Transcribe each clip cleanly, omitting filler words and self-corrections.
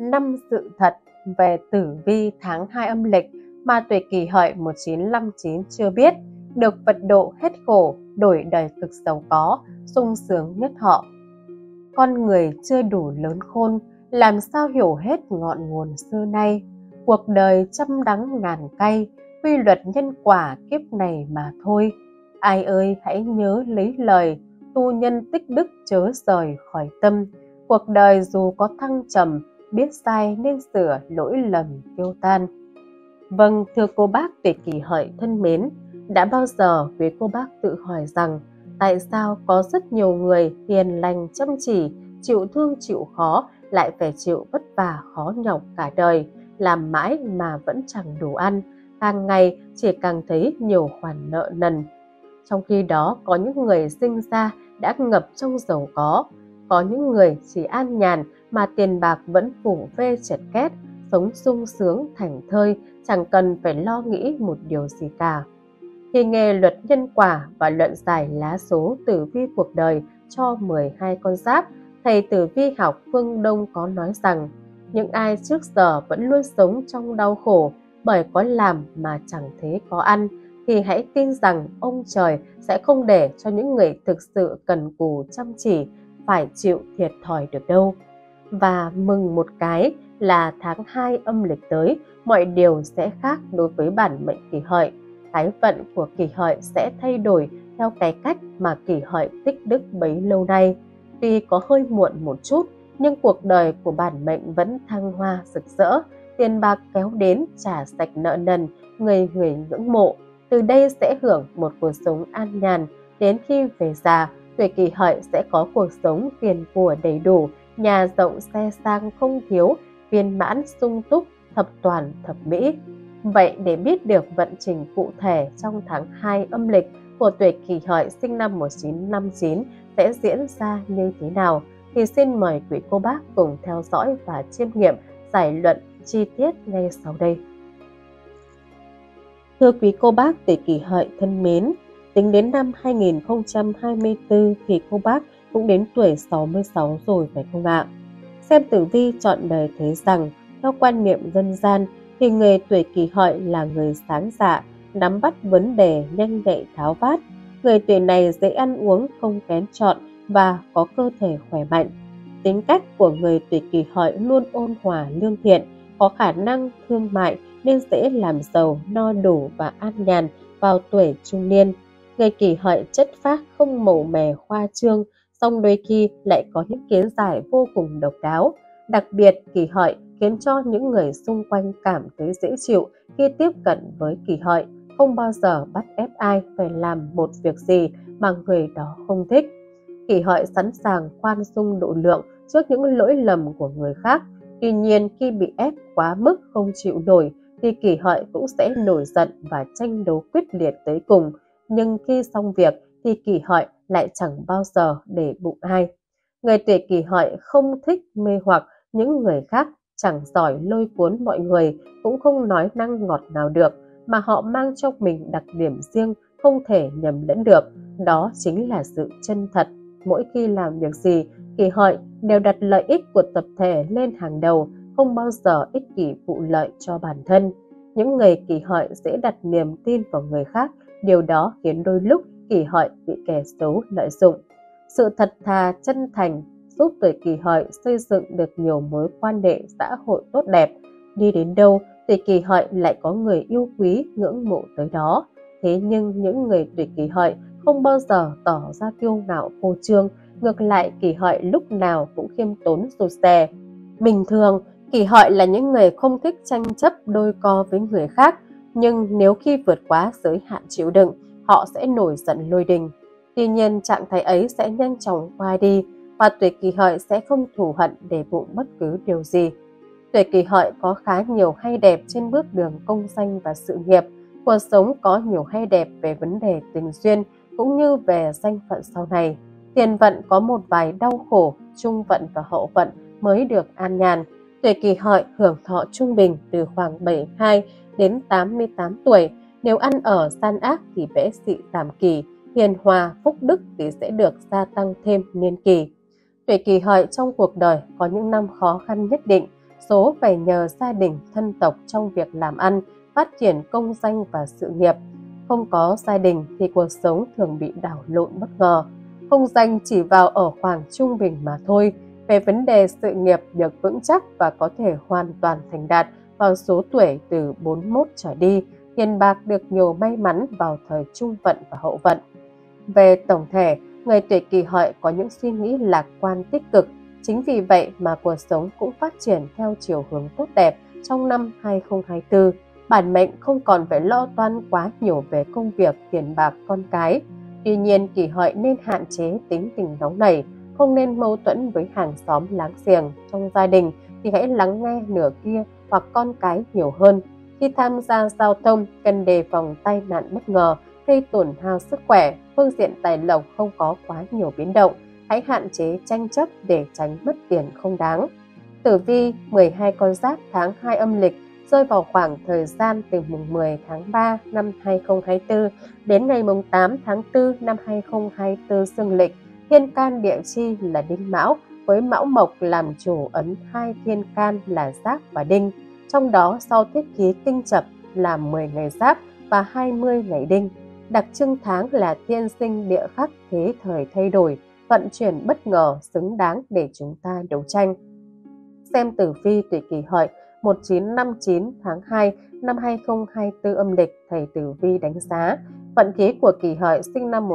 5 sự thật về tử vi tháng 2 âm lịch mà tuổi Kỷ Hợi 1959 chưa biết, được Phật độ hết khổ, đổi đời cực giàu có, sung sướng nhất họ. Con người chưa đủ lớn khôn, làm sao hiểu hết ngọn nguồn xưa nay. Cuộc đời trăm đắng ngàn cay, quy luật nhân quả kiếp này mà thôi. Ai ơi hãy nhớ lấy lời, tu nhân tích đức chớ rời khỏi tâm. Cuộc đời dù có thăng trầm, biết sai nên sửa, lỗi lầm tiêu tan. Vâng, thưa cô bác tuổi Kỷ Hợi thân mến, đã bao giờ quý cô bác tự hỏi rằng tại sao có rất nhiều người hiền lành chăm chỉ, chịu thương chịu khó lại phải chịu vất vả khó nhọc cả đời, làm mãi mà vẫn chẳng đủ ăn, càng ngày chỉ càng thấy nhiều khoản nợ nần. Trong khi đó có những người sinh ra đã ngập trong giàu có những người chỉ an nhàn mà tiền bạc vẫn phủ phê chật két, sống sung sướng thảnh thơi, chẳng cần phải lo nghĩ một điều gì cả. Khi nghe luật nhân quả và luận giải lá số tử vi cuộc đời cho 12 con giáp, thầy tử vi học phương Đông có nói rằng những ai trước giờ vẫn luôn sống trong đau khổ bởi có làm mà chẳng thấy có ăn, thì hãy tin rằng ông trời sẽ không để cho những người thực sự cần cù chăm chỉ phải chịu thiệt thòi được đâu. Và mừng một cái là tháng 2 âm lịch tới, mọi điều sẽ khác đối với bản mệnh Kỷ Hợi. Cái vận của Kỷ Hợi sẽ thay đổi theo cái cách mà Kỷ Hợi tích đức bấy lâu nay. Tuy có hơi muộn một chút, nhưng cuộc đời của bản mệnh vẫn thăng hoa rực rỡ, tiền bạc kéo đến trả sạch nợ nần, người người ngưỡng mộ. Từ đây sẽ hưởng một cuộc sống an nhàn, đến khi về già, tuổi Kỷ Hợi sẽ có cuộc sống tiền của đầy đủ, nhà rộng xe sang không thiếu, viên mãn sung túc, thập toàn thập mỹ. Vậy để biết được vận trình cụ thể trong tháng 2 âm lịch của tuổi Kỷ Hợi sinh năm 1959 sẽ diễn ra như thế nào, thì xin mời quý cô bác cùng theo dõi và chiêm nghiệm giải luận chi tiết ngay sau đây. Thưa quý cô bác tuổi Kỷ Hợi thân mến, tính đến năm 2024 thì cô bác cũng đến tuổi 66 rồi phải không ạ? Xem tử vi trọn đời thấy rằng, theo quan niệm dân gian thì người tuổi Kỷ Hợi là người sáng dạ, nắm bắt vấn đề nhanh nhạy tháo vát. Người tuổi này dễ ăn uống không kén chọn và có cơ thể khỏe mạnh. Tính cách của người tuổi Kỷ Hợi luôn ôn hòa lương thiện, có khả năng thương mại nên dễ làm giàu, no đủ và an nhàn vào tuổi trung niên. Người Kỷ Hợi chất phác không màu mè khoa trương, song đôi khi lại có những kiến giải vô cùng độc đáo. Đặc biệt, Kỷ Hợi khiến cho những người xung quanh cảm thấy dễ chịu khi tiếp cận với Kỷ Hợi, không bao giờ bắt ép ai phải làm một việc gì mà người đó không thích. Kỷ Hợi sẵn sàng khoan dung độ lượng trước những lỗi lầm của người khác. Tuy nhiên, khi bị ép quá mức không chịu nổi thì Kỷ Hợi cũng sẽ nổi giận và tranh đấu quyết liệt tới cùng. Nhưng khi xong việc thì Kỷ Hợi lại chẳng bao giờ để bụng ai. Người tuổi Kỷ Hợi không thích mê hoặc những người khác, chẳng giỏi lôi cuốn mọi người, cũng không nói năng ngọt nào được, mà họ mang trong mình đặc điểm riêng không thể nhầm lẫn được. Đó chính là sự chân thật. Mỗi khi làm việc gì, Kỷ Hợi đều đặt lợi ích của tập thể lên hàng đầu, không bao giờ ích kỷ vụ lợi cho bản thân. Những người Kỷ Hợi dễ đặt niềm tin vào người khác, điều đó khiến đôi lúc Kỷ Hợi bị kẻ xấu lợi dụng. Sự thật thà, chân thành giúp tuổi Kỷ Hợi xây dựng được nhiều mối quan hệ xã hội tốt đẹp. Đi đến đâu, tuổi Kỷ Hợi lại có người yêu quý, ngưỡng mộ tới đó. Thế nhưng những người tuổi Kỷ Hợi không bao giờ tỏ ra kiêu ngạo phô trương, ngược lại Kỷ Hợi lúc nào cũng khiêm tốn rụt rè. Bình thường, Kỷ Hợi là những người không thích tranh chấp đôi co với người khác, nhưng nếu khi vượt quá giới hạn chịu đựng, họ sẽ nổi giận lôi đình. Tuy nhiên, trạng thái ấy sẽ nhanh chóng qua đi và tuổi Kỷ Hợi sẽ không thù hận để bụng bất cứ điều gì. Tuổi Kỷ Hợi có khá nhiều hay đẹp trên bước đường công danh và sự nghiệp. Cuộc sống có nhiều hay đẹp về vấn đề tình duyên cũng như về danh phận sau này. Tiền vận có một vài đau khổ, trung vận và hậu vận mới được an nhàn. Tuổi Kỷ Hợi hưởng thọ trung bình từ khoảng 72 đến 88 tuổi. Nếu ăn ở gian ác thì bẽ xị giảm kỳ, hiền hòa, phúc đức thì sẽ được gia tăng thêm niên kỳ. Tuổi Kỷ Hợi trong cuộc đời có những năm khó khăn nhất định, số phải nhờ gia đình thân tộc trong việc làm ăn, phát triển công danh và sự nghiệp. Không có gia đình thì cuộc sống thường bị đảo lộn bất ngờ. Công danh chỉ vào ở khoảng trung bình mà thôi. Về vấn đề sự nghiệp được vững chắc và có thể hoàn toàn thành đạt vào số tuổi từ 41 trở đi, tiền bạc được nhiều may mắn vào thời trung vận và hậu vận. Về tổng thể, người tuổi Kỷ Hợi có những suy nghĩ lạc quan tích cực. Chính vì vậy mà cuộc sống cũng phát triển theo chiều hướng tốt đẹp trong năm 2024. Bản mệnh không còn phải lo toan quá nhiều về công việc, tiền bạc, con cái. Tuy nhiên, Kỷ Hợi nên hạn chế tính tình nóng nảy, không nên mâu thuẫn với hàng xóm láng giềng. Trong gia đình thì hãy lắng nghe nửa kia hoặc con cái nhiều hơn. Khi tham gia giao thông, cần đề phòng tai nạn bất ngờ, gây tổn hao sức khỏe. Phương diện tài lộc không có quá nhiều biến động, hãy hạn chế tranh chấp để tránh mất tiền không đáng. Tử vi 12 con giáp tháng 2 âm lịch rơi vào khoảng thời gian từ mùng 10 tháng 3 năm 2024 đến ngày mùng 8 tháng 4 năm 2024 dương lịch. Thiên can địa chi là Đinh Mão, với Mão Mộc làm chủ ấn hai thiên can là Giáp và Đinh. Trong đó sau tiết khí kinh chập là 10 ngày Giáp và 20 ngày Đinh. Đặc trưng tháng là thiên sinh địa khắc, thế thời thay đổi, vận chuyển bất ngờ, xứng đáng để chúng ta đấu tranh. Xem tử vi tuổi Kỷ Hợi 1959 tháng 2 năm 2024 âm lịch, thầy tử vi đánh giá vận khí của Kỷ Hợi sinh năm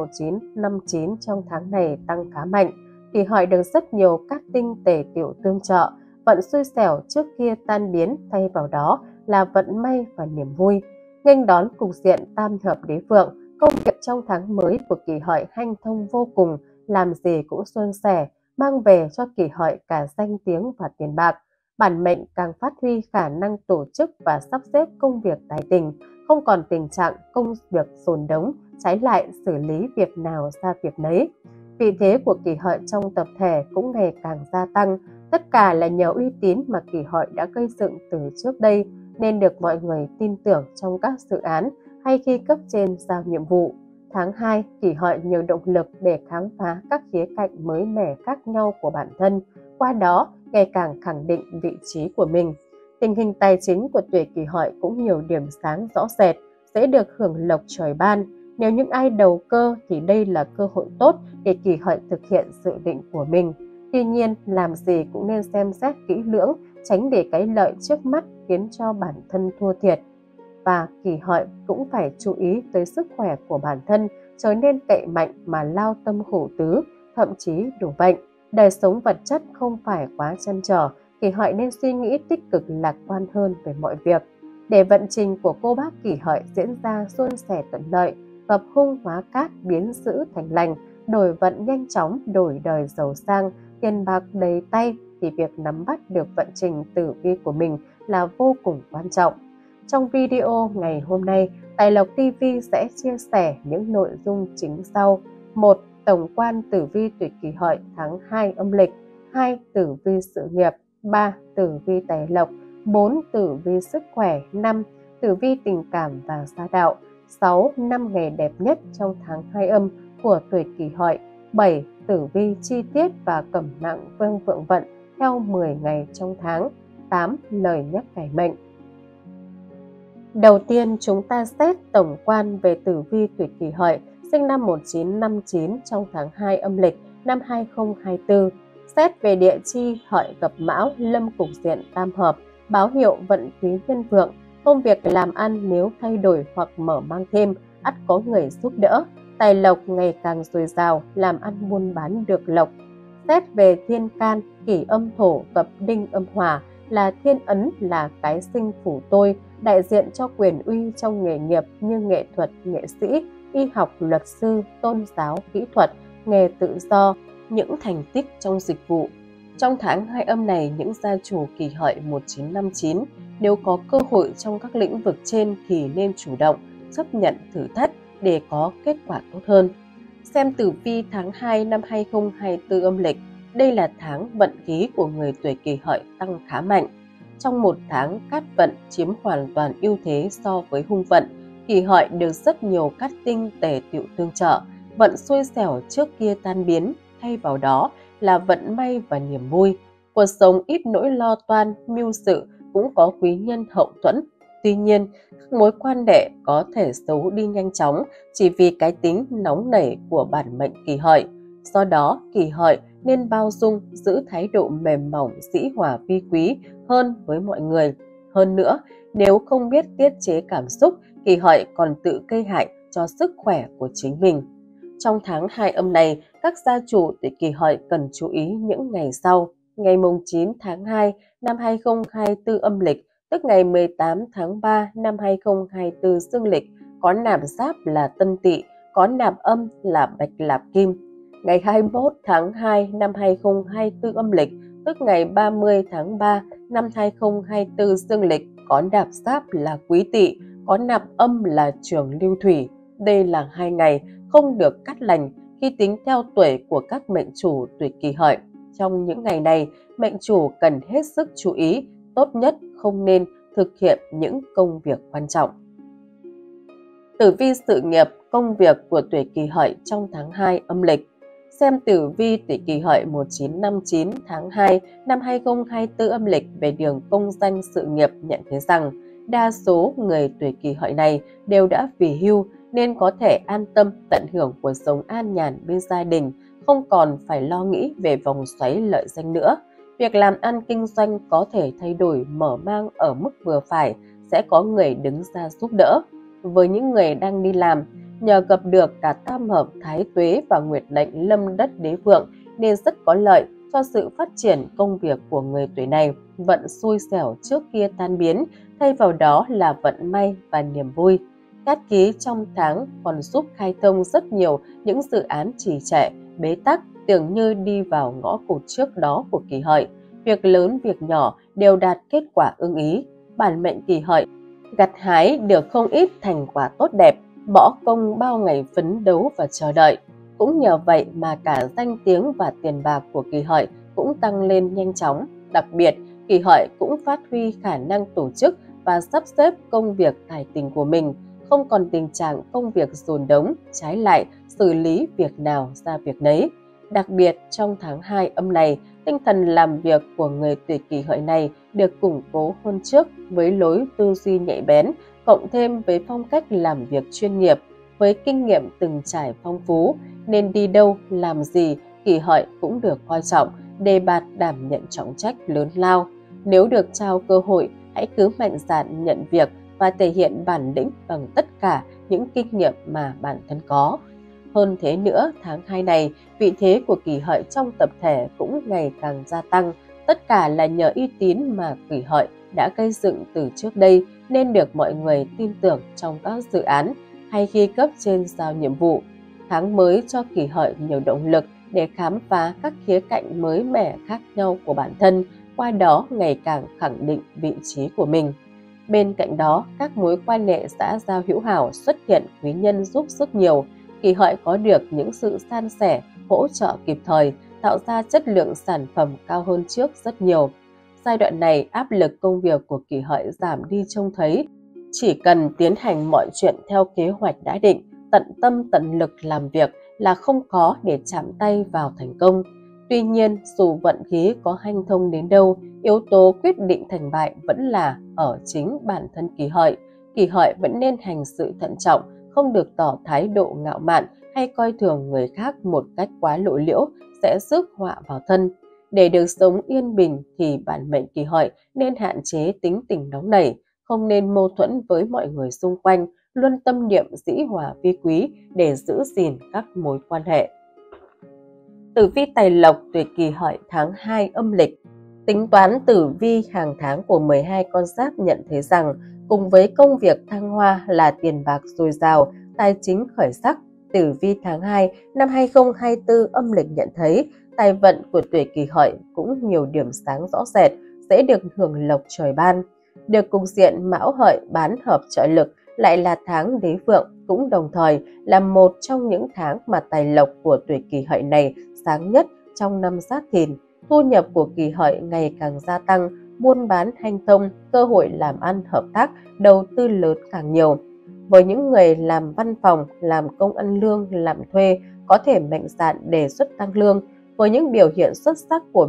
1959 trong tháng này tăng khá mạnh. Kỷ Hợi được rất nhiều các tinh tề tiểu tương trợ, vận xui xẻo trước kia tan biến, thay vào đó là vận may và niềm vui. Nghênh đón cục diện tam hợp đế vượng, công việc trong tháng mới của Kỷ Hợi hanh thông vô cùng, làm gì cũng suôn sẻ, mang về cho Kỷ Hợi cả danh tiếng và tiền bạc. Bản mệnh càng phát huy khả năng tổ chức và sắp xếp công việc tài tình, không còn tình trạng công việc dồn đống, trái lại xử lý việc nào ra việc nấy. Vị thế của Kỷ Hợi trong tập thể cũng ngày càng gia tăng, tất cả là nhờ uy tín mà Kỷ Hợi đã gây dựng từ trước đây, nên được mọi người tin tưởng trong các dự án hay khi cấp trên giao nhiệm vụ. Tháng 2, Kỷ Hợi nhiều động lực để khám phá các khía cạnh mới mẻ khác nhau của bản thân, qua đó ngày càng khẳng định vị trí của mình. Tình hình tài chính của tuổi Kỷ Hợi cũng nhiều điểm sáng rõ rệt, dễ được hưởng lộc trời ban. Nếu những ai đầu cơ thì đây là cơ hội tốt để Kỷ Hợi thực hiện dự định của mình. Tuy nhiên, làm gì cũng nên xem xét kỹ lưỡng, tránh để cái lợi trước mắt khiến cho bản thân thua thiệt. Và Kỷ Hợi cũng phải chú ý tới sức khỏe của bản thân, trở nên cậy mạnh mà lao tâm khổ tứ, thậm chí đổ bệnh. Đời sống vật chất không phải quá trăn trở, Kỷ Hợi nên suy nghĩ tích cực lạc quan hơn về mọi việc. Để vận trình của cô bác Kỷ Hợi diễn ra suôn sẻ thuận lợi, gặp hung hóa cát biến dữ thành lành, đổi vận nhanh chóng, đổi đời giàu sang, tiền bạc đầy tay, thì việc nắm bắt được vận trình tử vi của mình là vô cùng quan trọng. Trong video ngày hôm nay, Tài Lộc TV sẽ chia sẻ những nội dung chính sau. 1. Tổng quan tử vi tuổi Kỷ Hợi tháng 2 âm lịch. 2. Tử vi sự nghiệp. 3. Tử vi tài lộc. 4. Tử vi sức khỏe. 5. Tử vi tình cảm và gia đạo. 6. 5 ngày đẹp nhất trong tháng 2 âm của tuổi Kỷ Hợi. 7. Tử vi chi tiết và cẩm nặng vâng vượng vận theo 10 ngày trong tháng. 8. Lời nhắc cải mệnh. Đầu tiên, chúng ta xét tổng quan về tử vi tuổi Kỷ Hợi sinh năm 1959 trong tháng 2 âm lịch năm 2024. Xét về địa chi, Hợi gặp Mão, lâm cục diện tam hợp, báo hiệu vận quý nhân vượng. Công việc làm ăn nếu thay đổi hoặc mở mang thêm, ắt có người giúp đỡ. Tài lộc ngày càng dồi dào, làm ăn buôn bán được lộc. Xét về thiên can, Kỷ âm thổ gặp Đinh âm hỏa, là thiên ấn, là cái sinh phủ tôi, đại diện cho quyền uy trong nghề nghiệp như nghệ thuật, nghệ sĩ, y học, luật sư, tôn giáo, kỹ thuật, nghề tự do, những thành tích trong dịch vụ. Trong tháng 2 âm này, những gia chủ Kỷ Hợi 1959 nếu có cơ hội trong các lĩnh vực trên thì nên chủ động, chấp nhận thử thách để có kết quả tốt hơn. Xem tử vi tháng 2 năm 2024 âm lịch. Đây là tháng vận khí của người tuổi Kỷ Hợi tăng khá mạnh. Trong một tháng, cát vận chiếm hoàn toàn ưu thế so với hung vận. Kỷ Hợi được rất nhiều cát tinh tề tựu tương trợ, vận xui xẻo trước kia tan biến, thay vào đó là vận may và niềm vui. Cuộc sống ít nỗi lo toan, mưu sự, cũng có quý nhân hậu thuẫn. Tuy nhiên, các mối quan hệ có thể xấu đi nhanh chóng chỉ vì cái tính nóng nảy của bản mệnh Kỷ Hợi. Do đó, Kỷ Hợi nên bao dung, giữ thái độ mềm mỏng, dĩ hòa vi quý hơn với mọi người. Hơn nữa, nếu không biết tiết chế cảm xúc, Kỷ Hợi còn tự gây hại cho sức khỏe của chính mình. Trong tháng 2 âm này, các gia chủ tuổi Kỷ Hợi cần chú ý những ngày sau. Ngày 9 tháng 2 năm 2024 âm lịch, tức ngày 18 tháng 3 năm 2024 dương lịch, có nạp giáp là Tân Tỵ, có nạp âm là Bạch Lạp Kim. Ngày 21 tháng 2 năm 2024 âm lịch, tức ngày 30 tháng 3 năm 2024 dương lịch, có nạp giáp là Quý Tỵ, có nạp âm là Trường Lưu Thủy. Đây là 2 ngày không được cắt lành khi tính theo tuổi của các mệnh chủ tuổi Kỷ Hợi. Trong những ngày này, mệnh chủ cần hết sức chú ý, tốt nhất không nên thực hiện những công việc quan trọng. Tử vi sự nghiệp, công việc của tuổi Kỷ Hợi trong tháng 2 âm lịch. Xem tử vi tuổi Kỷ Hợi 1959 tháng 2 năm 2024 âm lịch về đường công danh sự nghiệp nhận thấy rằng đa số người tuổi Kỷ Hợi này đều đã về hưu nên có thể an tâm tận hưởng cuộc sống an nhàn bên gia đình, không còn phải lo nghĩ về vòng xoáy lợi danh nữa. Việc làm ăn kinh doanh có thể thay đổi mở mang ở mức vừa phải, sẽ có người đứng ra giúp đỡ. Với những người đang đi làm, nhờ gặp được cả tam hợp Thái Tuế và Nguyệt lệnh Lâm Đất Đế Vượng nên rất có lợi cho sự phát triển công việc của người tuổi này. Vận xui xẻo trước kia tan biến, thay vào đó là vận may và niềm vui. Cát ký trong tháng còn giúp khai thông rất nhiều những dự án trì trệ, bế tắc, tưởng như đi vào ngõ cụt trước đó của Kỷ Hợi. Việc lớn việc nhỏ đều đạt kết quả ưng ý. Bản mệnh Kỷ Hợi gặt hái được không ít thành quả tốt đẹp, bỏ công bao ngày phấn đấu và chờ đợi. Cũng nhờ vậy mà cả danh tiếng và tiền bạc của Kỷ Hợi cũng tăng lên nhanh chóng. Đặc biệt, Kỷ Hợi cũng phát huy khả năng tổ chức và sắp xếp công việc tài tình của mình, không còn tình trạng công việc dồn đống, trái lại xử lý việc nào ra việc nấy. Đặc biệt trong tháng 2 âm này, tinh thần làm việc của người tuổi Kỷ Hợi này được củng cố hơn trước với lối tư duy nhạy bén, cộng thêm với phong cách làm việc chuyên nghiệp, với kinh nghiệm từng trải phong phú, nên đi đâu làm gì Kỷ Hợi cũng được coi trọng, đề bạt đảm nhận trọng trách lớn lao. Nếu được trao cơ hội, hãy cứ mạnh dạn nhận việc và thể hiện bản lĩnh bằng tất cả những kinh nghiệm mà bản thân có. Hơn thế nữa, tháng 2 này, vị thế của Kỷ Hợi trong tập thể cũng ngày càng gia tăng. Tất cả là nhờ uy tín mà Kỷ Hợi đã gây dựng từ trước đây nên được mọi người tin tưởng trong các dự án hay khi cấp trên giao nhiệm vụ. Tháng mới cho Kỷ Hợi nhiều động lực để khám phá các khía cạnh mới mẻ khác nhau của bản thân, qua đó ngày càng khẳng định vị trí của mình. Bên cạnh đó, các mối quan hệ xã giao hữu hảo xuất hiện quý nhân giúp sức nhiều. Kỷ Hợi có được những sự san sẻ, hỗ trợ kịp thời, tạo ra chất lượng sản phẩm cao hơn trước rất nhiều. Giai đoạn này, áp lực công việc của Kỷ Hợi giảm đi trông thấy. Chỉ cần tiến hành mọi chuyện theo kế hoạch đã định, tận tâm tận lực làm việc là không có để chạm tay vào thành công. Tuy nhiên, dù vận khí có hanh thông đến đâu, yếu tố quyết định thành bại vẫn là ở chính bản thân Kỷ Hợi. Kỷ Hợi vẫn nên hành sự thận trọng, không được tỏ thái độ ngạo mạn hay coi thường người khác một cách quá lộ liễu, sẽ rước họa vào thân. Để được sống yên bình thì bản mệnh Kỷ Hợi nên hạn chế tính tình nóng nảy, không nên mâu thuẫn với mọi người xung quanh, luôn tâm niệm dĩ hòa vi quý để giữ gìn các mối quan hệ. Tử vi tài lộc tuổi Kỷ Hợi tháng 2 âm lịch. Tính toán tử vi hàng tháng của 12 con giáp nhận thấy rằng cùng với công việc thăng hoa là tiền bạc dồi dào, tài chính khởi sắc, tử vi tháng 2 năm 2024 âm lịch nhận thấy tài vận của tuổi Kỷ Hợi cũng nhiều điểm sáng rõ rệt, dễ được hưởng lộc trời ban. Được cục diện Mão Hợi bán hợp trợ lực, lại là tháng Đế Vượng, cũng đồng thời là một trong những tháng mà tài lộc của tuổi Kỷ Hợi này sáng nhất trong năm Giáp Thìn. Thu nhập của Kỷ Hợi ngày càng gia tăng, buôn bán hanh thông, cơ hội làm ăn hợp tác, đầu tư lớn càng nhiều. Với những người làm văn phòng, làm công ăn lương, làm thuê, có thể mạnh dạn đề xuất tăng lương. Với những biểu hiện xuất sắc của mình,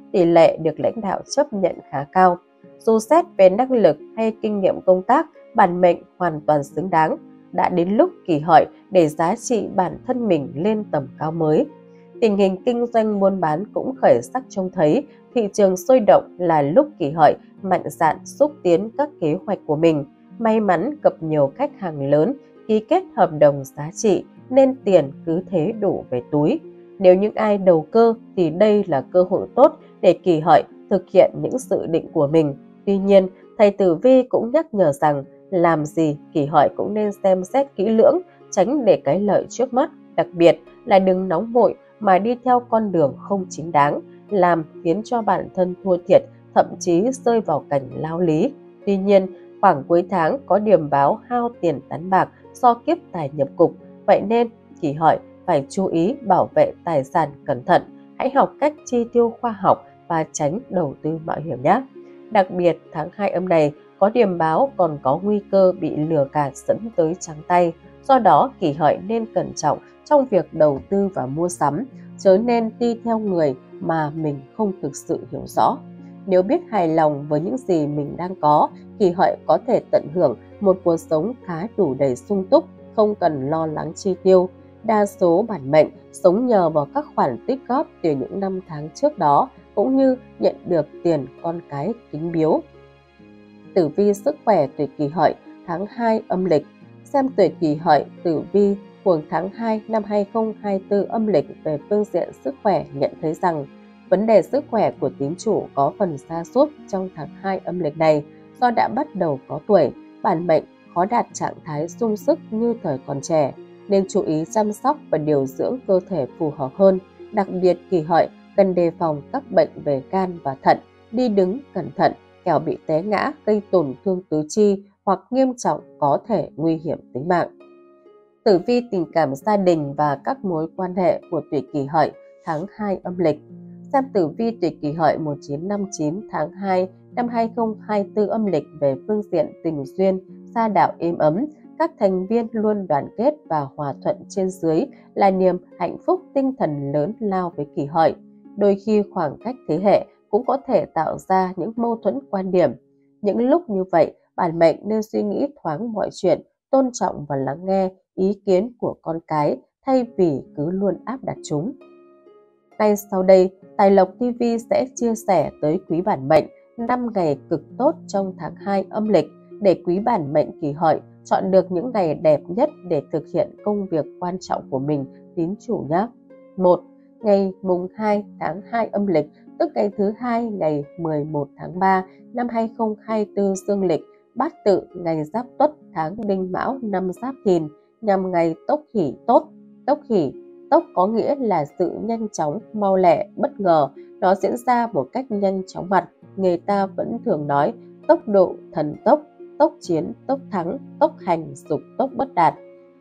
tỷ lệ được lãnh đạo chấp nhận khá cao. Dù xét về năng lực hay kinh nghiệm công tác, bản mệnh hoàn toàn xứng đáng. Đã đến lúc Kỷ Hợi để giá trị bản thân mình lên tầm cao mới. Tình hình kinh doanh buôn bán cũng khởi sắc trông thấy, thị trường sôi động là lúc Kỷ Hợi mạnh dạn xúc tiến các kế hoạch của mình. May mắn gặp nhiều khách hàng lớn, ký kết hợp đồng giá trị nên tiền cứ thế đổ về túi. Nếu những ai đầu cơ thì đây là cơ hội tốt để Kỷ Hợi thực hiện những dự định của mình. Tuy nhiên, thầy Tử Vi cũng nhắc nhở rằng làm gì Kỷ Hợi cũng nên xem xét kỹ lưỡng, tránh để cái lợi trước mắt, đặc biệt là đừng nóng vội mà đi theo con đường không chính đáng, làm khiến cho bản thân thua thiệt, thậm chí rơi vào cảnh lao lý. Tuy nhiên, khoảng cuối tháng có điểm báo hao tiền tán bạc do kiếp tài nhập cục, vậy nên Kỷ Hợi phải chú ý bảo vệ tài sản cẩn thận, hãy học cách chi tiêu khoa học và tránh đầu tư mạo hiểm nhé. Đặc biệt, tháng 2 âm này có điểm báo còn có nguy cơ bị lừa gạt dẫn tới trắng tay, do đó Kỷ Hợi nên cẩn trọng trong việc đầu tư và mua sắm, chớ nên đi theo người mà mình không thực sự hiểu rõ. Nếu biết hài lòng với những gì mình đang có, Kỷ Hợi có thể tận hưởng một cuộc sống khá đủ đầy sung túc, không cần lo lắng chi tiêu. Đa số bản mệnh sống nhờ vào các khoản tích góp từ những năm tháng trước đó, cũng như nhận được tiền con cái kính biếu. Tử vi sức khỏe tuổi Kỷ Hợi tháng 2 âm lịch. Xem tuổi Kỷ Hợi tử vi của tháng 2 năm 2024 âm lịch về phương diện sức khỏe, nhận thấy rằng vấn đề sức khỏe của tín chủ có phần sa sút trong tháng 2 âm lịch này. Do đã bắt đầu có tuổi, bản mệnh khó đạt trạng thái sung sức như thời còn trẻ, nên chú ý chăm sóc và điều dưỡng cơ thể phù hợp hơn. Đặc biệt, Kỷ Hợi cần đề phòng các bệnh về gan và thận, đi đứng cẩn thận, kẻo bị té ngã gây tổn thương tứ chi hoặc nghiêm trọng có thể nguy hiểm tính mạng. Tử vi tình cảm gia đình và các mối quan hệ của tuổi Kỷ Hợi tháng 2 âm lịch. Xem tử vi tuổi Kỷ Hợi 1959 tháng 2 năm 2024 âm lịch về phương diện tình duyên, gia đạo êm ấm, các thành viên luôn đoàn kết và hòa thuận trên dưới là niềm hạnh phúc tinh thần lớn lao với Kỷ Hợi. Đôi khi khoảng cách thế hệ cũng có thể tạo ra những mâu thuẫn quan điểm. Những lúc như vậy, bản mệnh nên suy nghĩ thoáng mọi chuyện, tôn trọng và lắng nghe ý kiến của con cái thay vì cứ luôn áp đặt chúng. Ngay sau đây, Tài Lộc TV sẽ chia sẻ tới quý bản mệnh 5 ngày cực tốt trong tháng 2 âm lịch để quý bản mệnh Kỷ Hợi chọn được những ngày đẹp nhất để thực hiện công việc quan trọng của mình, tín chủ nhé. 1. Ngày mùng 2 tháng 2 âm lịch, tức ngày thứ hai ngày 11 tháng 3 năm 2024 dương lịch, Bát Tự ngày Giáp Tuất tháng Đinh Mão năm Giáp Thìn, nhằm ngày Tốc Hỷ tốt. Tốc Hỷ, tốc có nghĩa là sự nhanh chóng, mau lẹ, bất ngờ, nó diễn ra một cách nhanh chóng mặt. Người ta vẫn thường nói tốc độ, thần tốc, tốc chiến, tốc thắng, tốc hành, dục tốc bất đạt.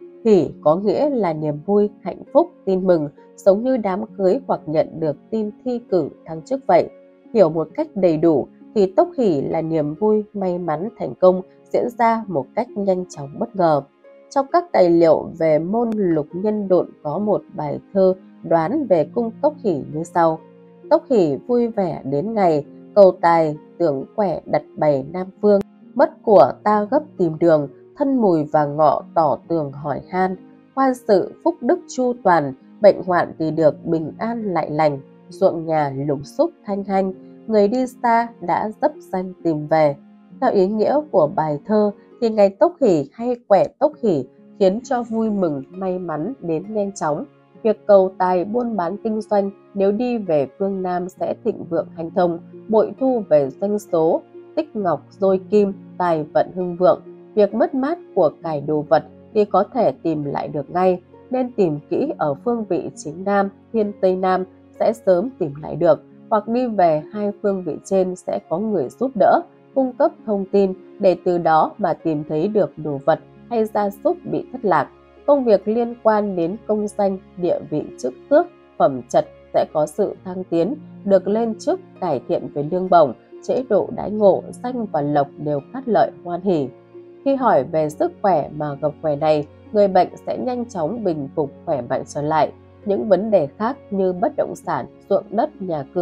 Hỷ có nghĩa là niềm vui, hạnh phúc, tin mừng, giống như đám cưới hoặc nhận được tin thi cử thăng chức vậy. Hiểu một cách đầy đủ thì tốc hỷ là niềm vui, may mắn, thành công diễn ra một cách nhanh chóng bất ngờ. Trong các tài liệu về môn lục nhân độn có một bài thơ đoán về cung tốc hỷ như sau: Tốc hỷ vui vẻ đến ngày, cầu tài tưởng quẻ đặt bày Nam Phương. Mất của ta gấp tìm đường, thân mùi và ngọ tỏ tường hỏi han. Quan sự phúc đức chu toàn, bệnh hoạn thì được bình an lại lành. Ruộng nhà lục xúc thanh hanh, người đi xa đã dấp danh tìm về. Theo ý nghĩa của bài thơ thì ngày Tốc Hỷ hay quẻ Tốc Hỷ khiến cho vui mừng, may mắn đến nhanh chóng. Việc cầu tài buôn bán kinh doanh nếu đi về phương Nam sẽ thịnh vượng hanh thông, bội thu về doanh số, tích ngọc dôi kim, tài vận hưng vượng. Việc mất mát của cải đồ vật thì có thể tìm lại được ngay, nên tìm kỹ ở phương vị chính Nam, Thiên Tây Nam sẽ sớm tìm lại được, hoặc đi về hai phương vị trên sẽ có người giúp đỡ, cung cấp thông tin để từ đó mà tìm thấy được đồ vật hay gia súc bị thất lạc. Công việc liên quan đến công danh, địa vị, chức tước, phẩm trật sẽ có sự thăng tiến, được lên chức, cải thiện về lương bổng, chế độ đãi ngộ, danh và lộc đều cát lợi hoan hỉ. Khi hỏi về sức khỏe mà gặp khỏe này, người bệnh sẽ nhanh chóng bình phục, khỏe mạnh trở lại. Những vấn đề khác như bất động sản, ruộng đất, nhà cửa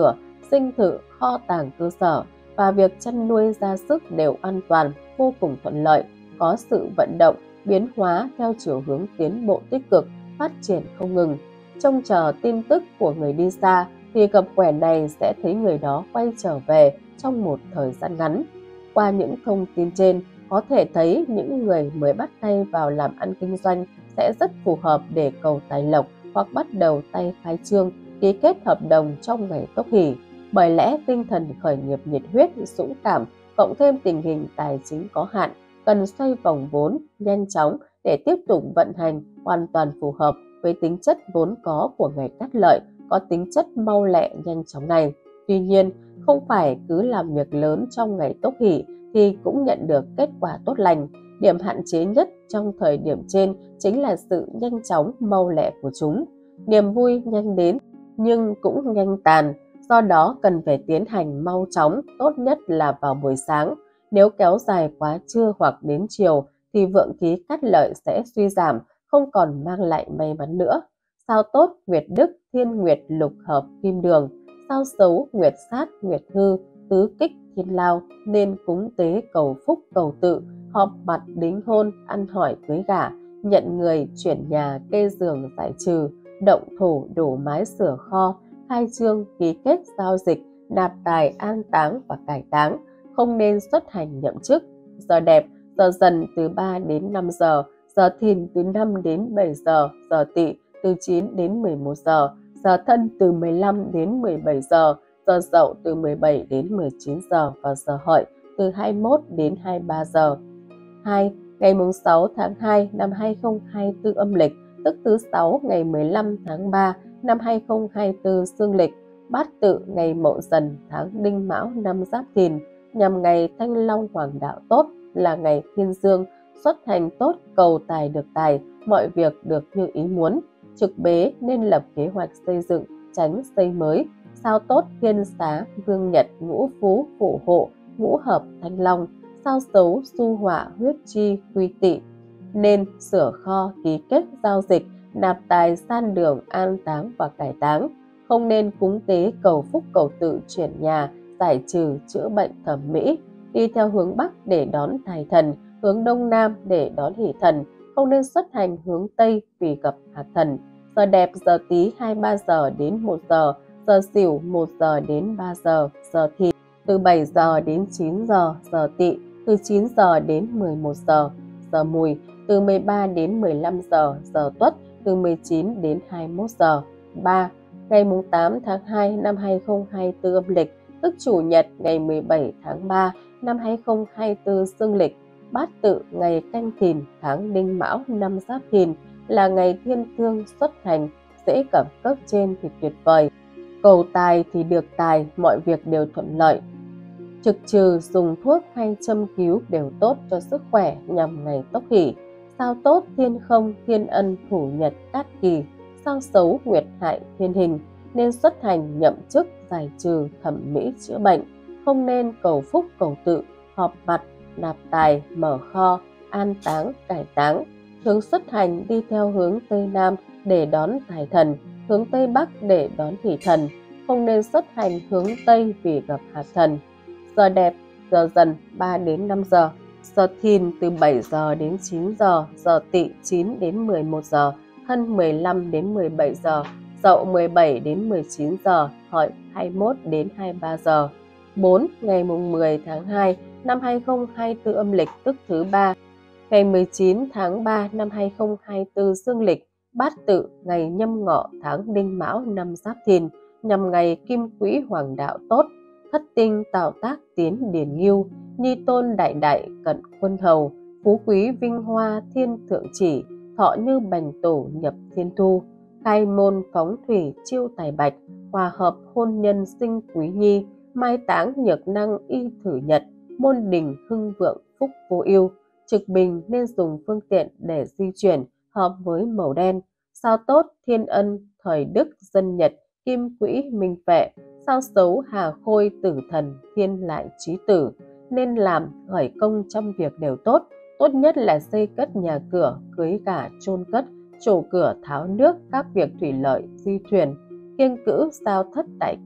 dinh thự, kho tàng cơ sở và việc chăn nuôi gia súc đều an toàn, vô cùng thuận lợi, có sự vận động, biến hóa theo chiều hướng tiến bộ tích cực, phát triển không ngừng. Trông chờ tin tức của người đi xa thì gặp quẻ này sẽ thấy người đó quay trở về trong một thời gian ngắn. Qua những thông tin trên, có thể thấy những người mới bắt tay vào làm ăn kinh doanh sẽ rất phù hợp để cầu tài lộc hoặc bắt đầu tay khai trương, ký kết hợp đồng trong ngày Tốc Hỷ. Bởi lẽ tinh thần khởi nghiệp nhiệt huyết, dũng cảm, cộng thêm tình hình tài chính có hạn, cần xoay vòng vốn nhanh chóng để tiếp tục vận hành hoàn toàn phù hợp với tính chất vốn có của ngày Cát Lợi, có tính chất mau lẹ nhanh chóng này. Tuy nhiên, không phải cứ làm việc lớn trong ngày Tốc Hỷ thì cũng nhận được kết quả tốt lành. Điểm hạn chế nhất trong thời điểm trên chính là sự nhanh chóng mau lẹ của chúng. Niềm vui nhanh đến nhưng cũng nhanh tàn, do đó cần phải tiến hành mau chóng, tốt nhất là vào buổi sáng. Nếu kéo dài quá trưa hoặc đến chiều thì vượng khí Cát Lợi sẽ suy giảm, không còn mang lại may mắn nữa. Sao tốt Nguyệt Đức, Thiên Nguyệt lục hợp Kim Đường, sao xấu Nguyệt Sát, Nguyệt Hư, tứ kích Thiên Lao, nên cúng tế cầu phúc cầu tự, họp mặt đính hôn, ăn hỏi cưới gả, nhận người, chuyển nhà, kê giường giải trừ, động thổ đổ mái sửa kho, khai trương, ký kết giao dịch, nạp tài, an táng và cải táng. Không nên xuất hành nhậm chức. Giờ đẹp, giờ Dần từ 3 đến 5 giờ, giờ Thìn từ 5 đến 7 giờ, giờ Tỵ từ 9 đến 11 giờ, giờ Thân từ 15 đến 17 giờ, giờ Dậu từ 17 đến 19 giờ và giờ Hợi từ 21 đến 23 giờ. 2. Ngày 6 tháng 2 năm 2024 âm lịch, tức thứ 6 ngày 15 tháng 3 năm 2024 dương lịch, Bát Tự ngày Mậu Dần tháng Đinh Mão năm Giáp Thìn, nhằm ngày Thanh Long Hoàng đạo tốt, là ngày Thiên Dương, xuất hành tốt, cầu tài được tài, mọi việc được như ý muốn. Trực bế nên lập kế hoạch xây dựng, tránh xây mới. Sao tốt Thiên Xá, Vương Nhật, Ngũ Phú, Phụ Hộ, Ngũ Hợp, Thanh Long. Sao xấu Xu Họa, Huyết Chi, Quy Tỵ, nên sửa kho, ký kết giao dịch, nạp tài, san đường, an táng và cải táng. Không nên cúng tế cầu phúc cầu tự, chuyển nhà, giải trừ, chữa bệnh thẩm mỹ. Đi theo hướng Bắc để đón tài thần, hướng Đông Nam để đón hỷ thần. Không nên xuất hành hướng Tây vì gặp hạt thần. Giờ đẹp, giờ Tý 23 giờ đến 1 giờ, giờ Sửu 1 giờ đến 3 giờ, giờ Thìn từ 7 giờ đến 9 giờ, giờ Tỵ từ 9 giờ đến 11 giờ, giờ Mùi từ 13 đến 15 giờ, giờ Tuất từ 19 đến 21 giờ. 3. Ngày 8 tháng 2 năm 2024 âm lịch, tức Chủ nhật ngày 17 tháng 3 năm 2024 dương lịch, Bát Tự ngày Canh Thìn tháng Đinh Mão năm Giáp Thìn, là ngày thiên thương xuất hành, dễ gặp cấp trên thì tuyệt vời. Cầu tài thì được tài, mọi việc đều thuận lợi. Trực trừ dùng thuốc hay châm cứu đều tốt cho sức khỏe nhằm ngày Tốc Hỷ. Sao tốt Thiên Không, Thiên Ân, Thủ Nhật, Cát Kỳ. Sao xấu Nguyệt Hại, Thiên Hình, nên xuất hành nhậm chức, giải trừ, thẩm mỹ, chữa bệnh. Không nên cầu phúc cầu tự, họp mặt, nạp tài, mở kho, an táng, cải táng. Hướng xuất hành đi theo hướng Tây Nam để đón tài thần, hướng Tây Bắc để đón hỷ thần. Không nên xuất hành hướng Tây vì gặp hạt thần. Giờ đẹp, giờ Dần 3 đến 5 giờ, giờ Thìn từ 7 giờ đến 9 giờ, giờ Tỵ 9 đến 11 giờ, Thân 15 đến 17 giờ, Dậu 17 đến 19 giờ, Hợi 21 đến 23 giờ. 4. Ngày 10 tháng 2 năm 2024 âm lịch, tức thứ 3, ngày 19 tháng 3 năm 2024 dương lịch, Bát Tự ngày Nhâm Ngọ tháng Đinh Mão năm Giáp Thìn, nhằm ngày Kim Quỹ Hoàng đạo tốt. Thất tinh tạo tác tiến điển ngưu, nhi tôn đại đại cận quân hầu, phú quý vinh hoa thiên thượng chỉ, thọ như bành tổ nhập thiên thu, khai môn phóng thủy chiêu tài bạch, hòa hợp hôn nhân sinh quý nhi, mai táng nhược năng y thử nhật, môn đình hưng vượng phúc vô ưu. Trực bình nên dùng phương tiện để di chuyển, hợp với màu đen. Sao tốt Thiên Ân, Thời Đức, Dân Nhật, Kim Quỹ, Minh Vệ. Sao xấu Hà Khôi, Tử Thần, Thiên Lại, Trí Tử, nên làm khởi công trăm việc đều tốt. Tốt nhất là xây cất nhà cửa, cưới gả, chôn cất, trổ cửa, tháo nước, các việc thủy lợi, di thuyền. Kiêng cữ sao Thất Đại Kiết,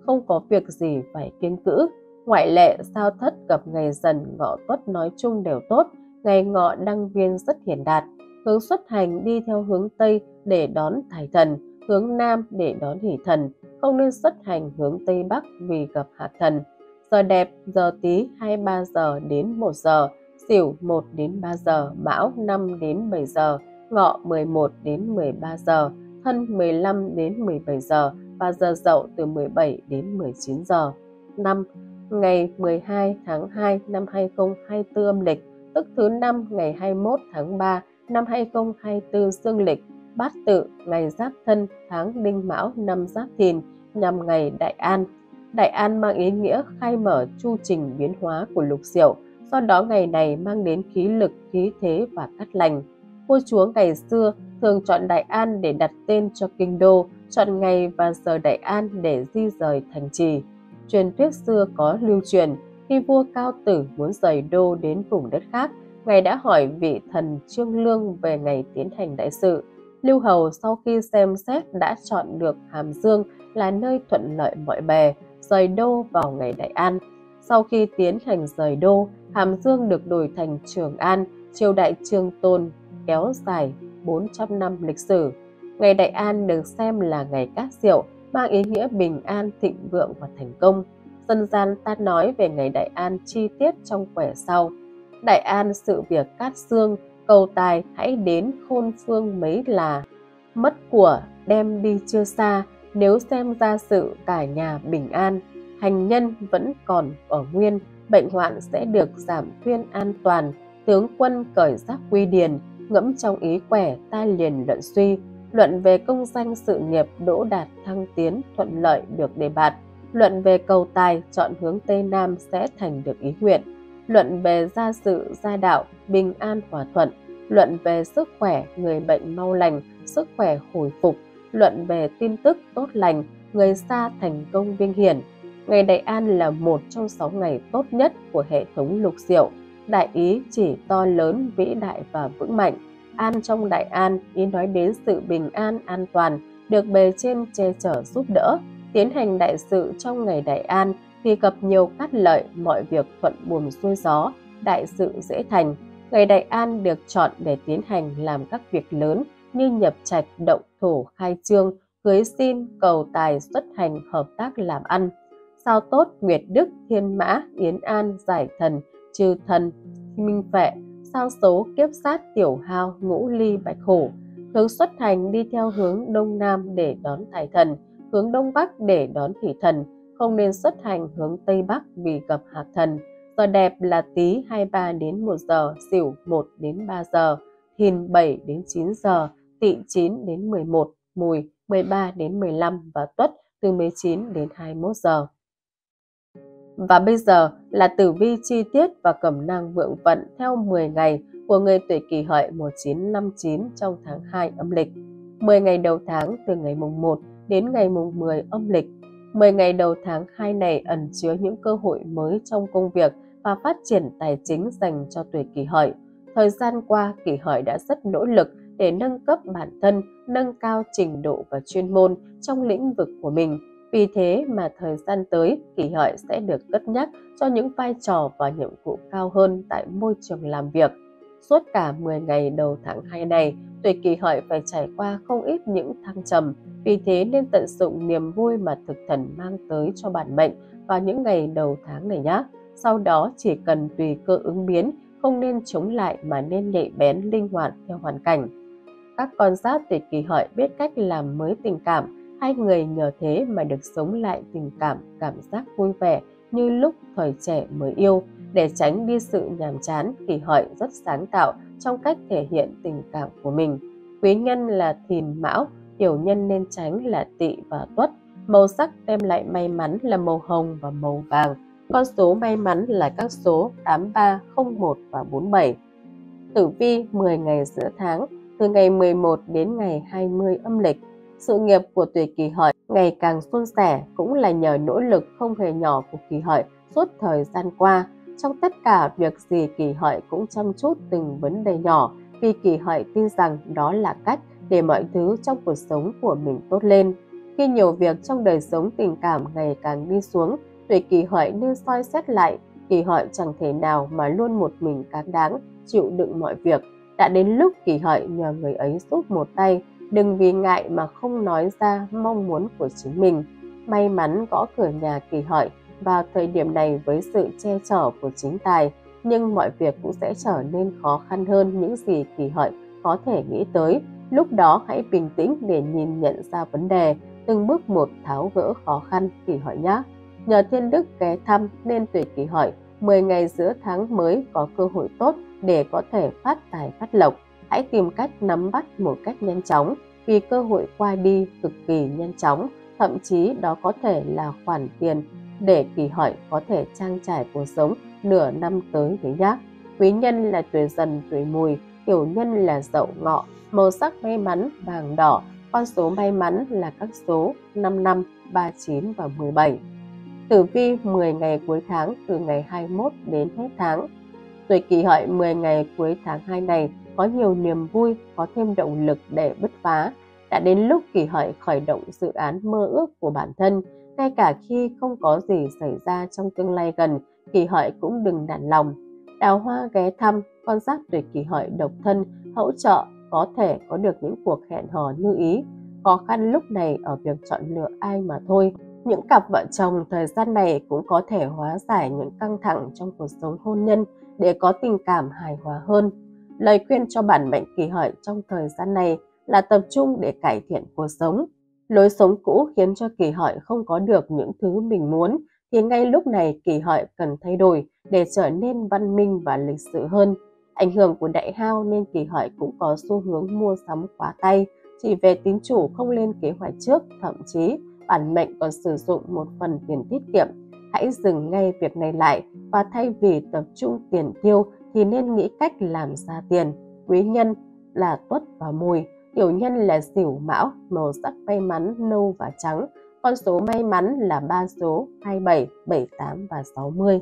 không có việc gì phải kiêng cữ. Ngoại lệ sao Thất gặp ngày Dần Ngọ Tuất nói chung đều tốt, ngày Ngọ Đăng Viên rất hiển đạt. Hướng xuất hành đi theo hướng Tây để đón Tài Thần, hướng Nam để đón Hỷ Thần, không nên xuất hành hướng Tây Bắc vì gặp Hạc Thần. Giờ đẹp: giờ Tý 23 giờ đến 1 giờ, Sửu 1 đến 3 giờ, Mão 5 đến 7 giờ, Ngọ 11 đến 13 giờ, Thân 15 đến 17 giờ và giờ Dậu từ 17 đến 19 giờ. 5. Ngày 12 tháng 2 năm 2024 âm lịch, tức thứ Năm ngày 21 tháng 3 năm 2024 dương lịch, Bát Tự ngày Giáp Thân, tháng Đinh Mão, năm Giáp Thìn, nhằm ngày Đại An. Đại An mang ý nghĩa khai mở chu trình biến hóa của lục diệu, do đó ngày này mang đến khí lực, khí thế và cát lành. Vua chúa ngày xưa thường chọn Đại An để đặt tên cho kinh đô, chọn ngày và giờ Đại An để di rời thành trì. Truyền thuyết xưa có lưu truyền, khi vua Cao Tử muốn rời đô đến vùng đất khác, ngài đã hỏi vị thần Trương Lương về ngày tiến hành đại sự. Lưu Hầu sau khi xem xét đã chọn được Hàm Dương là nơi thuận lợi mọi bề, rời đô vào ngày Đại An. Sau khi tiến hành rời đô, Hàm Dương được đổi thành Trường An, triều đại Trương Tôn kéo dài 400 năm lịch sử. Ngày Đại An được xem là ngày cát diệu, mang ý nghĩa bình an, thịnh vượng và thành công. Dân gian ta nói về ngày Đại An chi tiết trong quẻ sau. Đại An sự việc cát xương, cầu tài hãy đến khôn phương mấy là. Mất của đem đi chưa xa, nếu xem ra sự cả nhà bình an. Hành nhân vẫn còn ở nguyên, bệnh hoạn sẽ được giảm thuyên an toàn. Tướng quân cởi giáp quy điền, ngẫm trong ý quẻ ta liền luận suy. Luận về công danh sự nghiệp đỗ đạt thăng tiến thuận lợi được đề bạt. Luận về cầu tài chọn hướng Tây Nam sẽ thành được ý nguyện. Luận về gia sự gia đạo bình an hòa thuận. Luận về sức khỏe người bệnh mau lành, sức khỏe hồi phục. Luận về tin tức tốt lành, người xa thành công vinh hiển. Ngày Đại An là một trong 6 ngày tốt nhất của hệ thống lục diệu. Đại ý chỉ to lớn, vĩ đại và vững mạnh. An trong Đại An ý nói đến sự bình an an toàn, được bề trên che chở giúp đỡ. Tiến hành đại sự trong ngày Đại An thì gặp nhiều cát lợi, mọi việc thuận buồm xuôi gió, đại sự dễ thành. Ngày Đại An được chọn để tiến hành làm các việc lớn như nhập trạch, động thổ, khai trương, cưới xin, cầu tài, xuất hành, hợp tác làm ăn. Sao tốt Nguyệt Đức, Thiên Mã, Yến An, Giải Thần, Trừ Thần, Minh Phệ. Sao xấu Kiếp Sát, Tiểu Hao, Ngũ Ly, Bạch Hổ. Hướng xuất hành đi theo hướng Đông Nam để đón Tài Thần, hướng Đông Bắc để đón Hỷ Thần, không nên xuất hành hướng Tây Bắc vì gặp Hạc Thần. Giờ đẹp là Tý 23 đến 1 giờ, Sửu 1 đến 3 giờ, Thìn 7 đến 9 giờ, Tỵ 9 đến 11, Mùi 13 đến 15 và Tuất từ 19 đến 21 giờ. Và bây giờ là tử vi chi tiết và cẩm nang vượng vận theo 10 ngày của người tuổi Kỷ Hợi 1959 trong tháng 2 âm lịch. 10 ngày đầu tháng từ ngày mùng 1 đến ngày mùng 10 âm lịch. 10 ngày đầu tháng 2 này ẩn chứa những cơ hội mới trong công việc và phát triển tài chính dành cho tuổi Kỷ Hợi. Thời gian qua, Kỷ Hợi đã rất nỗ lực để nâng cấp bản thân, nâng cao trình độ và chuyên môn trong lĩnh vực của mình. Vì thế mà thời gian tới, Kỷ Hợi sẽ được cất nhắc cho những vai trò và nhiệm vụ cao hơn tại môi trường làm việc. Suốt cả 10 ngày đầu tháng 2 này, tuổi Kỷ Hợi phải trải qua không ít những thăng trầm. Vì thế nên tận dụng niềm vui mà thực thần mang tới cho bản mệnh vào những ngày đầu tháng này nhé. Sau đó chỉ cần tùy cơ ứng biến, không nên chống lại mà nên nhạy bén linh hoạt theo hoàn cảnh. Các con giáp tuổi Kỷ Hợi biết cách làm mới tình cảm. Hai người nhờ thế mà được sống lại tình cảm, cảm giác vui vẻ như lúc thời trẻ mới yêu. Để tránh đi sự nhàm chán, Kỷ Hợi rất sáng tạo trong cách thể hiện tình cảm của mình. Quý nhân là Thìn, Mão, tiểu nhân nên tránh là Tỵ và Tuất. Màu sắc đem lại may mắn là màu hồng và màu vàng. Con số may mắn là các số 83, 01 và 47. Tử vi 10 ngày giữa tháng, từ ngày 11 đến ngày 20 âm lịch. Sự nghiệp của tuổi Kỷ Hợi ngày càng suôn sẻ cũng là nhờ nỗ lực không hề nhỏ của Kỷ Hợi suốt thời gian qua. Trong tất cả việc gì Kỷ Hợi cũng chăm chút từng vấn đề nhỏ, vì Kỷ Hợi tin rằng đó là cách để mọi thứ trong cuộc sống của mình tốt lên. Khi nhiều việc trong đời sống tình cảm ngày càng đi xuống, tuổi Kỷ Hợi nên soi xét lại. Kỷ Hợi chẳng thể nào mà luôn một mình cáng đáng, chịu đựng mọi việc. Đã đến lúc Kỷ Hợi nhờ người ấy giúp một tay, đừng vì ngại mà không nói ra mong muốn của chính mình. May mắn gõ cửa nhà Kỷ Hợi vào thời điểm này với sự che chở của chính tài, nhưng mọi việc cũng sẽ trở nên khó khăn hơn những gì Kỷ Hợi có thể nghĩ tới. Lúc đó hãy bình tĩnh để nhìn nhận ra vấn đề, từng bước một tháo gỡ khó khăn Kỷ Hợi nhé. Nhờ thiên đức ghé thăm nên tuổi Kỷ Hợi 10 ngày giữa tháng mới có cơ hội tốt để có thể phát tài phát lộc. Hãy tìm cách nắm bắt một cách nhanh chóng, vì cơ hội qua đi cực kỳ nhanh chóng, thậm chí đó có thể là khoản tiền để Kỷ Hợi có thể trang trải cuộc sống nửa năm tới đấy nhé. Quý nhân là tuổi Dần, tuổi Mùi, tiểu nhân là Dậu, Ngọ, màu sắc may mắn vàng đỏ, con số may mắn là các số 55, 39 và 17. Tử vi 10 ngày cuối tháng từ ngày 21 đến hết tháng. Tuổi Kỷ Hợi 10 ngày cuối tháng 2 này có nhiều niềm vui, có thêm động lực để bứt phá. Đã đến lúc Kỷ Hợi khởi động dự án mơ ước của bản thân. Ngay cả khi không có gì xảy ra trong tương lai gần, Kỷ Hợi cũng đừng nản lòng. Đào hoa ghé thăm, con giáp tuổi Kỷ Hợi độc thân, hỗ trợ, có thể có được những cuộc hẹn hò như ý. Khó khăn lúc này ở việc chọn lựa ai mà thôi. Những cặp vợ chồng thời gian này cũng có thể hóa giải những căng thẳng trong cuộc sống hôn nhân để có tình cảm hài hòa hơn. Lời khuyên cho bản mệnh Kỷ Hợi trong thời gian này là tập trung để cải thiện cuộc sống. Lối sống cũ khiến cho Kỷ Hợi không có được những thứ mình muốn, thì ngay lúc này Kỷ Hợi cần thay đổi để trở nên văn minh và lịch sự hơn. Ảnh hưởng của đại hao nên Kỷ Hợi cũng có xu hướng mua sắm quá tay, chỉ về tín chủ không lên kế hoạch trước, thậm chí bản mệnh còn sử dụng một phần tiền tiết kiệm. Hãy dừng ngay việc này lại và thay vì tập trung tiền tiêu thì nên nghĩ cách làm ra tiền. Quý nhân là Tuất và Mùi, tiểu nhân là Sửu, Mão, màu sắc may mắn nâu và trắng. Con số may mắn là 3 số 27, 78 và 60.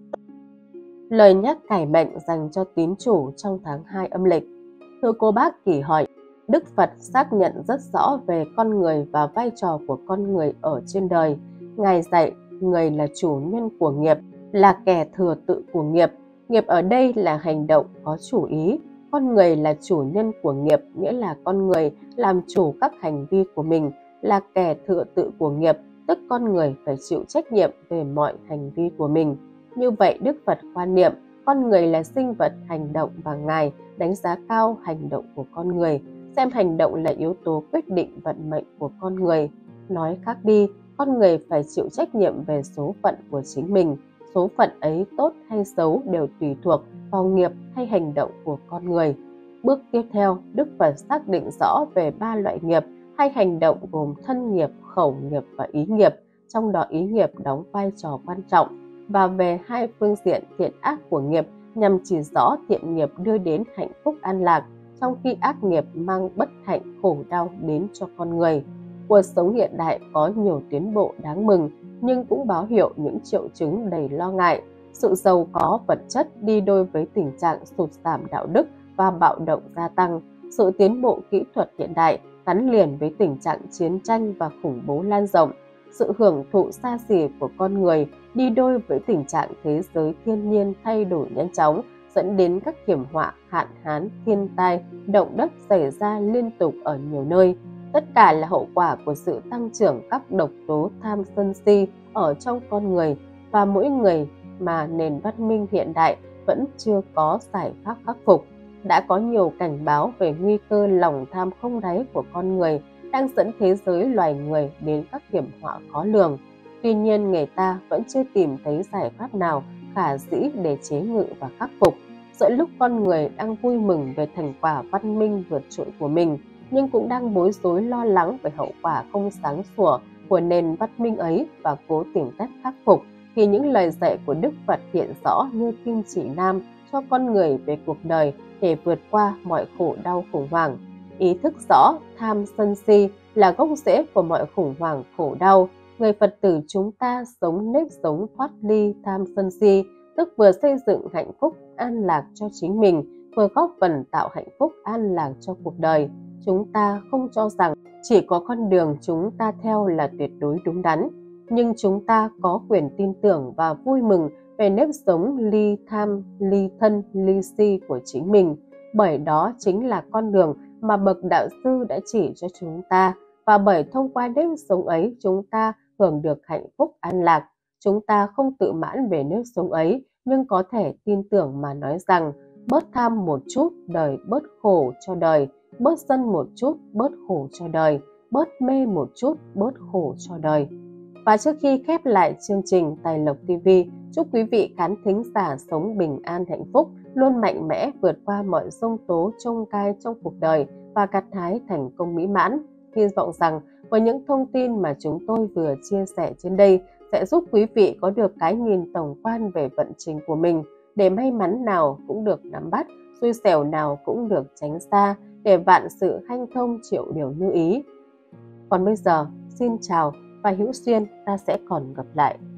Lời nhắc cải mệnh dành cho tín chủ trong tháng 2 âm lịch. Thưa cô bác Kỷ Hợi, Đức Phật xác nhận rất rõ về con người và vai trò của con người ở trên đời. Ngài dạy, người là chủ nhân của nghiệp, là kẻ thừa tự của nghiệp. Nghiệp ở đây là hành động có chủ ý. Con người là chủ nhân của nghiệp, nghĩa là con người làm chủ các hành vi của mình, là kẻ thừa tự của nghiệp, tức con người phải chịu trách nhiệm về mọi hành vi của mình. Như vậy Đức Phật quan niệm con người là sinh vật hành động và Ngài đánh giá cao hành động của con người, xem hành động là yếu tố quyết định vận mệnh của con người. Nói khác đi, con người phải chịu trách nhiệm về số phận của chính mình. Số phận ấy tốt hay xấu đều tùy thuộc vào nghiệp hay hành động của con người. Bước tiếp theo, Đức Phật xác định rõ về 3 loại nghiệp hay hành động gồm thân nghiệp, khẩu nghiệp và ý nghiệp, trong đó ý nghiệp đóng vai trò quan trọng, và về 2 phương diện thiện ác của nghiệp nhằm chỉ rõ thiện nghiệp đưa đến hạnh phúc an lạc, trong khi ác nghiệp mang bất hạnh khổ đau đến cho con người. Cuộc sống hiện đại có nhiều tiến bộ đáng mừng, nhưng cũng báo hiệu những triệu chứng đầy lo ngại. Sự giàu có vật chất đi đôi với tình trạng sụt giảm đạo đức và bạo động gia tăng. Sự tiến bộ kỹ thuật hiện đại gắn liền với tình trạng chiến tranh và khủng bố lan rộng. Sự hưởng thụ xa xỉ của con người đi đôi với tình trạng thế giới thiên nhiên thay đổi nhanh chóng, dẫn đến các hiểm họa, hạn hán, thiên tai, động đất xảy ra liên tục ở nhiều nơi. Tất cả là hậu quả của sự tăng trưởng các độc tố tham sân si ở trong con người, và mỗi người mà nền văn minh hiện đại vẫn chưa có giải pháp khắc phục. Đã có nhiều cảnh báo về nguy cơ lòng tham không đáy của con người đang dẫn thế giới loài người đến các hiểm họa khó lường. Tuy nhiên, người ta vẫn chưa tìm thấy giải pháp nào khả dĩ để chế ngự và khắc phục. Giữa lúc con người đang vui mừng về thành quả văn minh vượt trội của mình, nhưng cũng đang bối rối lo lắng về hậu quả không sáng sủa của nền văn minh ấy và cố tìm cách khắc phục, thì những lời dạy của Đức Phật hiện rõ như kim chỉ nam cho con người về cuộc đời để vượt qua mọi khổ đau khủng hoảng. Ý thức rõ tham sân si là gốc rễ của mọi khủng hoảng khổ đau. Người Phật tử chúng ta sống nếp sống thoát ly tham sân si, tức vừa xây dựng hạnh phúc an lạc cho chính mình, vừa góp phần tạo hạnh phúc an lạc cho cuộc đời. Chúng ta không cho rằng Chỉ có con đường chúng ta theo là tuyệt đối đúng đắn, nhưng chúng ta có quyền tin tưởng và vui mừng về nếp sống ly tham, ly thân, ly si của chính mình, bởi đó chính là con đường mà bậc đạo sư đã chỉ cho chúng ta, và bởi thông qua nếp sống ấy chúng ta hưởng được hạnh phúc an lạc. Chúng ta không tự mãn về nếp sống ấy, nhưng có thể tin tưởng mà nói rằng bớt tham một chút, đời bớt khổ cho đời, bớt sân một chút, bớt khổ cho đời, bớt mê một chút, bớt khổ cho đời. Và trước khi khép lại chương trình Tài Lộc TV, chúc quý vị khán thính giả sống bình an hạnh phúc, luôn mạnh mẽ vượt qua mọi giông tố chông gai trong cuộc đời và gặt hái thành công mỹ mãn. Hy vọng rằng với những thông tin mà chúng tôi vừa chia sẻ trên đây sẽ giúp quý vị có được cái nhìn tổng quan về vận trình của mình, để may mắn nào cũng được nắm bắt, xui xẻo nào cũng được tránh xa, để vạn sự hanh thông triệu điều như ý. Còn bây giờ, xin chào và hữu duyên ta sẽ còn gặp lại.